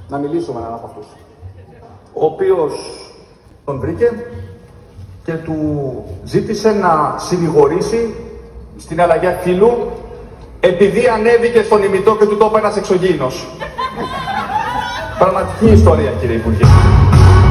να μιλήσω με έναν από αυτούς, ο οποίος τον βρήκε και του ζήτησε να συνηγορήσει στην αλλαγή φύλου επειδή ανέβηκε στον ημιτό και του το είπε ένας εξωγήινος. Πραγματική ιστορία, κύριε Υπουργέ.